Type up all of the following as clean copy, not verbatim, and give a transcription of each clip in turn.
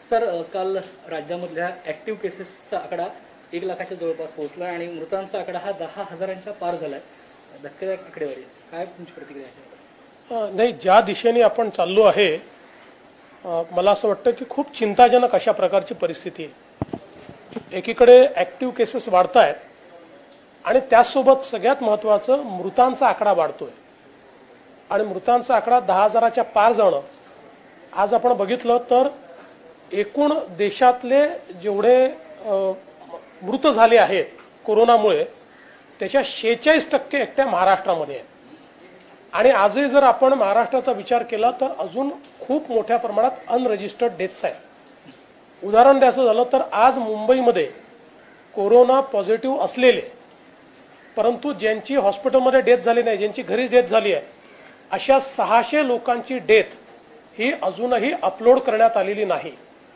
Sir काल राज्यामधल्या active केसेसचा आकडा 1 लाखाच्या जवळपास पोहोचला आणि मृतांचा आकडा हा 10,000च्या पार झालाय. धक्कादायक आकडेवारी. काय तुमची प्रतिक्रिया आहे? नाही, ज्या दिशेने आपण चाललो आहे मला असं वाटतं की खूप चिंताजनक अशा प्रकारची परिस्थिती आहे. एकीकडे ॲक्टिव्ह केसेस वाढत आहेत आणि त्याचसोबत सगळ्यात महत्त्वाचं मृतांचा आकडा वाढतोय आणि मृतांचा आकडा 10,000च्या पार जाणं आज आपण बघितलं तर एकूण देशातले जेवढे मृत झाले आहेत कोरोनामुळे त्याच्या 46% एकट्या महाराष्ट्रामध्ये आहे. आणि आजही जर आपण महाराष्ट्राचा विचार केला तर अजून खूप मोठ्या प्रमाणात अनरजिस्टर्ड डेथ्स आहेत. उदाहरण द्यायचं झालं तर आज मुंबईमध्ये कोरोना पॉझिटिव्ह असलेले परंतु ज्यांची हॉस्पिटलमध्ये डेथ झाली नाही, ज्यांची घरी डेथ झाली आहे, अशा 600 लोकांची डेथ ही अजूनही अपलोड करण्यात आलेली नाही.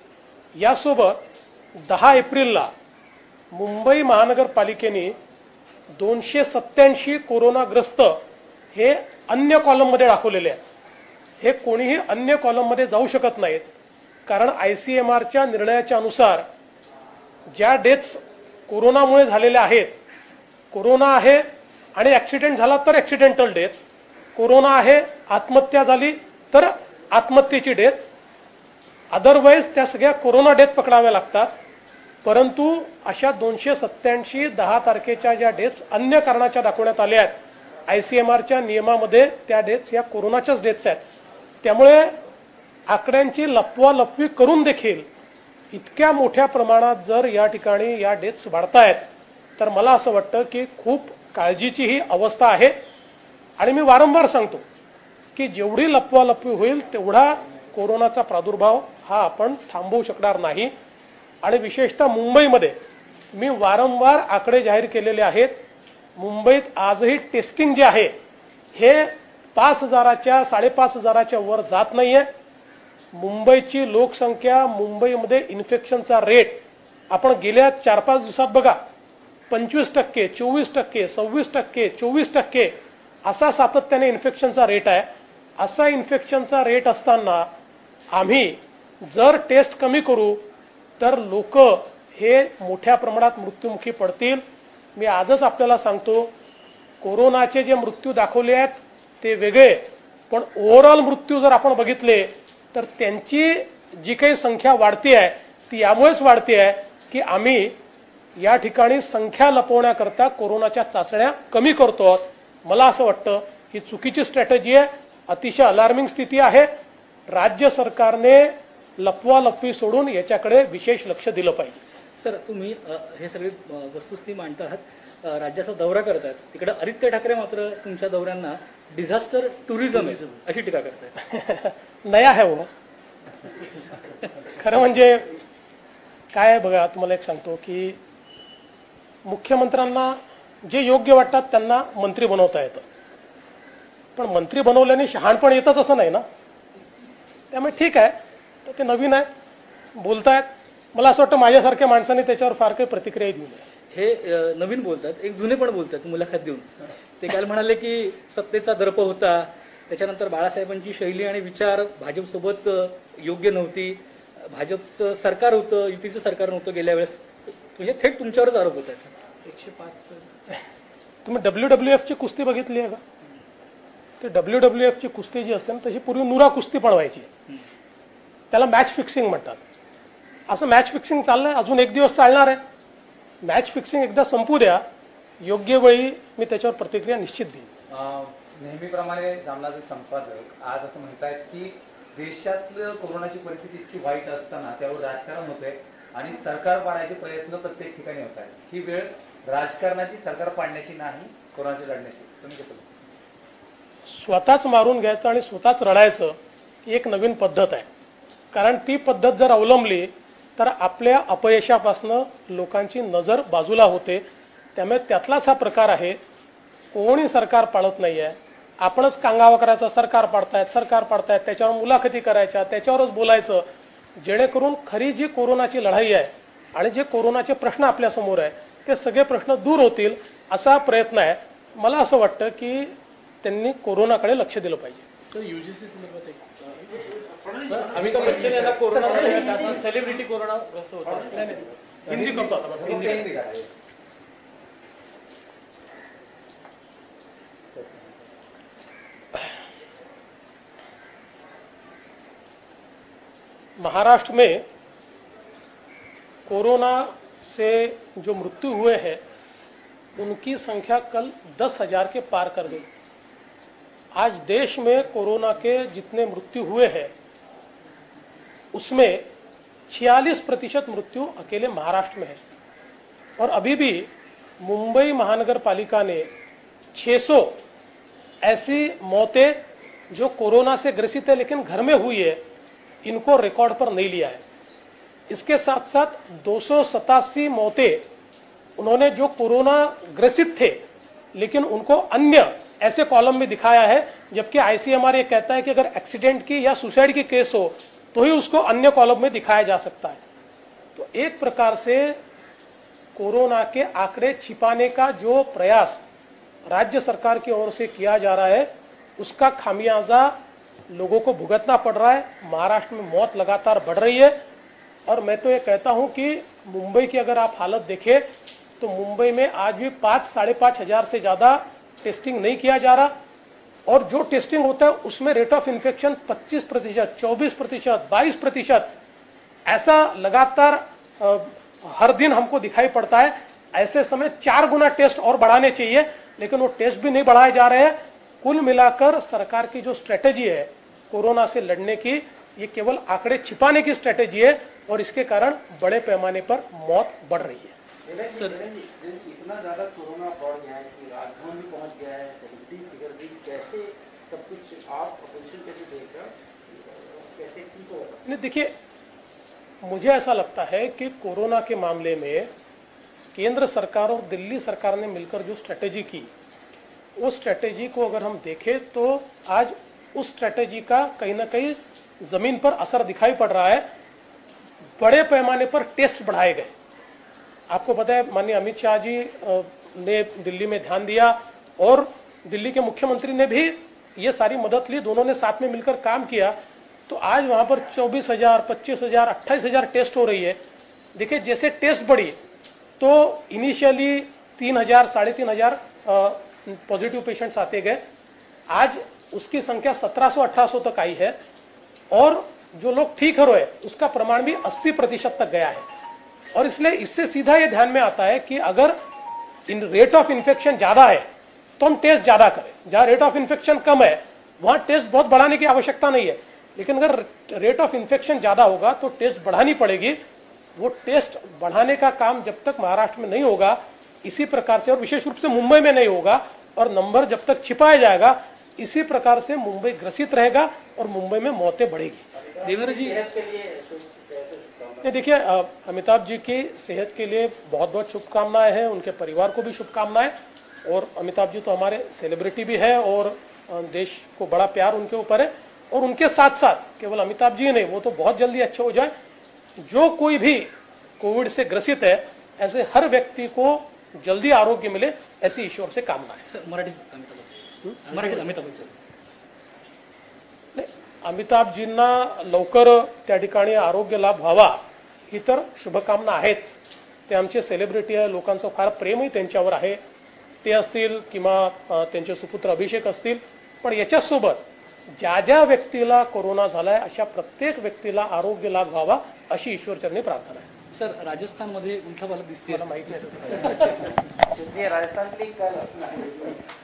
यासोबत 10 एप्रिलला मुंबई महानगरपालिकेने 287 कोरोनाग्रस्त हे अन्य कॉलममध्ये दाखवलेले आहेत. हे कोणीही अन्य कॉलममध्ये जाऊ शकत नाहीत कारण ICMRच्या निर्णयाच्या अनुसार ज्या डेथ्स कोरोनामुळे झालेल्या आहेत, कोरोना आहे आणि ॲक्सिडेंट झाला तर ॲक्सिडेंटल डेथ, कोरोना आहे आत्महत्या झाली तर आत्महत्येची डेथ, अदरवाईज त्या सगळ्या कोरोना डेथ पकडाव्या लागतात. परंतु अशा 287 10 तारखेच्या ज्या डेथ्स अन्य कारणाच्या दाखवण्यात आल्या आहेत ICMRच्या नियमामध्ये त्या डेथ्स या कोरोनाच्याच डेथ्स आहेत. त्यामुळे आकड्यांची लपवालपवी करून देखील इतक्या मोठ्या प्रमाणात जर या ठिकाणी या डेथ्स वाढतायत तर मला असं वाटतं की खूप काळजीची ही अवस्था आहे. आणि मी वारंवार सांगतो की जेवढी लपवालपवी होईल तेवढा कोरोनाचा प्रादुर्भाव हा आपण थांबवू शकणार नाही. आणि विशेषतः मुंबईमध्ये मी वारंवार आकडे जाहीर केलेले आहेत. मुंबईत आजही टेस्टिंग जे आहे हे 5,000च्या 5,500च्या वर जात नाहीये. मुंबईची लोकसंख्या, मुंबईमध्ये इन्फेक्शनचा रेट आपण गेल्या 4-5 दिवसात बघा 25%, 24%, 26%, 24% असा सातत्याने इन्फेक्शनचा रेट आहे. असा इन्फेक्शनचा रेट असताना आम्ही जर टेस्ट कमी करू तर लोक हे मोठ्या प्रमाणात मृत्युमुखी पडतील. मी आजच आपल्याला सांगतो कोरोनाचे जे मृत्यू दाखवले आहेत ते वेगळे, पण ओव्हरऑल मृत्यू जर आपण बघितले तर त्यांची जी काही संख्या वाढती आहे ती यामुळेच वाढती आहे की आम्ही या ठिकाणी संख्या लपवण्याकरता कोरोनाच्या चाचण्या कमी करतो. मला असं वाटतं ही चुकीची स्ट्रॅटेजी आहे, अतिशय अलार्मिंग स्थिती आहे. राज्य सरकारने लपवालपवी सोडून याच्याकडे विशेष लक्ष दिलं पाहिजे. सर तुम्ही हे सगळे वस्तुस्थिती मांडत आहात, राज्याचा दौरा करतात, तिकडे आदित्य ठाकरे मात्र तुमच्या दौऱ्यांना डिझास्टर टुरिझम अशी टीका करतात. नया आहे हो. खरं म्हणजे काय आहे बघा, तुम्हाला एक सांगतो की मुख्यमंत्र्यांना जे योग्य वाटतात त्यांना मंत्री बनवता येतं, पण मंत्री बनवल्याने शहाणपण येतच असं नाही ना. त्यामुळे ठीक आहे, तर ते नवीन आहे, बोलतायत. मला असं वाटतं माझ्यासारख्या माणसाने त्याच्यावर फार काही प्रतिक्रिया देऊ नये. हे नवीन बोलतात, एक जुने पण बोलतात मुलाखत देऊन. ते काल म्हणाले की सत्तेचा दर्प होता, त्याच्यानंतर बाळासाहेबांची शैली आणि विचार भाजपसोबत योग्य नव्हती, भाजपचं सरकार होतं, युतीचं सरकार नव्हतं गेल्या वेळेस. म्हणजे थेट तुमच्यावरच आरोप होत आहेत. 105 तुम्ही WWFची कुस्ती बघितली आहे का? ते WWFची कुस्ती जी असते ना तशी पूर्वी नुरा कुस्ती पण व्हायची, त्याला मॅच फिक्सिंग म्हणतात. असं मॅच फिक्सिंग चाललंय, अजून एक दिवस चालणार आहे. मॅच फिक्सिंग एकदा संपू द्या, योग्य वेळी मी त्याच्यावर प्रतिक्रिया निश्चित देईन. नेहमीप्रमाणे जामनाचे संपादक आज असं म्हणतायत की देशातलं कोरोनाची परिस्थिती इतकी वाईट असताना त्यावर राजकारण होतंय आणि सरकार पाडण्याचे प्रयत्न प्रत्येक ठिकाणी होत आहेत. ही वेळ राजकारणाची, सरकार पाडण्याची नाही, कोरोनाची लढण्याची. तुम्ही कसं? स्वतःच मारून घ्यायचं आणि स्वतःच रडायचं ही एक नवीन पद्धत आहे. कारण ती पद्धत जर अवलंबली तर आपल्या अपयशापासून लोकांची नजर बाजूला होते. त्यामुळे त्यातलाच हा प्रकार आहे. कोणी सरकार पाळत नाही आहे, आपणच कांगावा करायचा, सरकार पाडतायत, त्याच्यावर मुलाखती करायच्या, त्याच्यावरच बोलायचं, जेणेकरून खरी जी कोरोनाची लढाई आहे आणि जे कोरोनाचे प्रश्न आपल्यासमोर आहे ते सगळे प्रश्न दूर होतील असा प्रयत्न आहे. मला असं वाटतं की त्यांनी कोरोनाकडे लक्ष दिलं पाहिजे. सर UGC संदर्भात अमिताभ बच्चन यांना कोरोना झाला, सेलिब्रिटी कोरोनाग्रस्त होता. हिंदी करतो आता माझं. हिंदी हिंदी करा. महाराष्ट्र में कोरोना से जो मृत्यु हुए हैं उनकी संख्या कल 10,000 के पार कर गई. आज देश में कोरोना के जितने मृत्यु हुए हैं उसमें 46% मृत्यु अकेले महाराष्ट्र में है. और अभी भी मुंबई महानगर पालिका ने 600 ऐसी मौतें जो कोरोना से ग्रसित है लेकिन घर में हुई है इनको रिकॉर्ड पर नहीं लिया है. इसके साथ साथ 287 मौतें उन्होंने जो कोरोना ग्रसित थे लेकिन उनको अन्य ऐसे कॉलम में दिखाया है, जबकि आईसीएमआर ये कहता है कि अगर एक्सीडेंट की या सुसाइड की केस हो तो ही उसको अन्य कॉलम में दिखाया जा सकता है. तो एक प्रकार से कोरोना के आंकड़े छिपाने का जो प्रयास राज्य सरकार की ओर से किया जा रहा है उसका खामियाजा लोगों को भुगतना पड़ रहा है. महाराष्ट्र में मौत लगातार बढ़ रही है और मैं तो ये कहता हूं कि मुंबई की अगर आप हालत देखें तो मुंबई में आज भी 5-5.5 हजार से ज्यादा टेस्टिंग नहीं किया जा रहा और जो टेस्टिंग होता है उसमें रेट ऑफ इन्फेक्शन 25%, 24%, 22% ऐसा लगातार हर दिन हमको दिखाई पड़ता है. ऐसे समय 4 गुना टेस्ट और बढ़ाने चाहिए लेकिन वो टेस्ट भी नहीं बढ़ाए जा रहे हैं. कुल मिलाकर सरकार की जो स्ट्रेटेजी है कोरोना से लड़ने की ये केवल आंकड़े छिपाने की स्ट्रेटेजी है और इसके कारण बड़े पैमाने पर मौत बढ़ रही है. सर इतना ज्यादा कोरोना बढ़ गया है कि राजभवन भी पहुंच गया है, सेलिब्रिटीज फिगर भी, कैसे सब कुछ आप अपोजिशन कैसे देख रहे हो, कैसे ठीक होगा? नहीं देखिए, मुझे ऐसा लगता है कि कोरोना के मामले में केंद्र सरकार और दिल्ली सरकार ने मिलकर जो स्ट्रेटेजी की उस स्ट्रेटेजी को अगर हम देखें तो आज उस स्ट्रेटेजी का कहीं ना कहीं जमीन पर असर दिखाई पड़ रहा है. बड़े पैमाने पर टेस्ट बढ़ाए गए. आपको पता है माननीय अमित शाह जी ने दिल्ली में ध्यान दिया और दिल्ली के मुख्यमंत्री ने भी ये सारी मदद ली. दोनों ने साथ में मिलकर काम किया तो आज वहां पर 24,000, 25,000, 28,000 टेस्ट हो रही है. देखिए जैसे टेस्ट बढ़ी तो इनिशियली 3,000, 3,500 पॉजिटिव पेशेंट्स आते गए. आज उसकी संख्या 1700-1800 तक आई है और जो लोग ठीक हो रहे उसका प्रमाण भी 80% तक गया है. और इसलिए इससे सीधा ये ध्यान में आता है कि अगर इन रेट ऑफ इन्फेक्शन ज्यादा है तो हम टेस्ट ज्यादा करें. जहां रेट ऑफ इन्फेक्शन कम है वहां टेस्ट बहुत बढ़ाने की आवश्यकता नहीं है. लेकिन अगर रेट ऑफ इन्फेक्शन ज्यादा होगा तो टेस्ट बढ़ानी पड़ेगी. वो टेस्ट बढ़ाने का काम जब तक महाराष्ट्र में नहीं होगा इसी प्रकार से और विशेष रूप से मुंबई में नहीं होगा और नंबर जब तक छिपाया जाएगा इसी प्रकार से मुंबई ग्रसित रहेगा और मुंबई में मौतें बढ़ेगी. देवेंद्र जी, ये देखिए अमिताभ जी की सेहत के लिए बहुत बहुत शुभकामनाएं हैं. उनके परिवार को भी शुभकामनाएं. और अमिताभ जी तो हमारे सेलिब्रिटी भी है और देश को बड़ा प्यार उनके ऊपर है. और उनके साथ साथ केवल अमिताभ जी नहीं, वो तो बहुत जल्दी अच्छे हो जाए. जो कोई भी कोविड से ग्रसित है ऐसे हर व्यक्ती को जल्दी आरोग्य मिले ऐसी ईश्वर से कामना है. सर मराठीत अमिताभ बच्चन. नाही, अमिताभजींना लवकर त्या ठिकाणी आरोग्य लाभ व्हावा ही तर शुभकामना आहेच. ते आमचे सेलिब्रिटी आहे, लोकांचं फार प्रेमही त्यांच्यावर आहे. ते असतील किंवा त्यांचे सुपुत्र अभिषेक असतील. पण याच्यासोबत ज्या ज्या व्यक्तीला कोरोना झालाय अशा प्रत्येक व्यक्तीला आरोग्य लाभ व्हावा अशी ईश्वरचरणी प्रार्थना आहे. सर राजस्थानमध्ये उलथापालथ दिसते. मला माहिती नाही. राजस्थान